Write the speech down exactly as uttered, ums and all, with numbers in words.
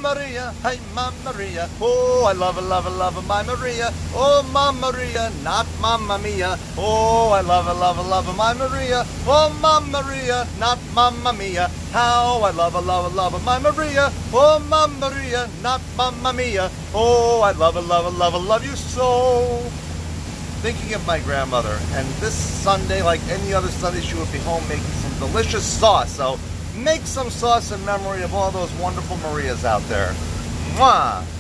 Maria, hey, Mamma Maria. Oh, I love, love, love my Maria. Oh, Mamma Maria, not Mamma Mia. Oh, I love, love, love my Maria. Oh, Mamma Maria, not Mamma Mia. How I love, love, love my Maria. Oh, Mamma Maria, not Mamma Mia. Oh, I love, love, love, love you so. Thinking of my grandmother, and this Sunday, like any other Sunday, she would be home making some delicious sauce. So make some sauce in memory of all those wonderful Marias out there. Mwah!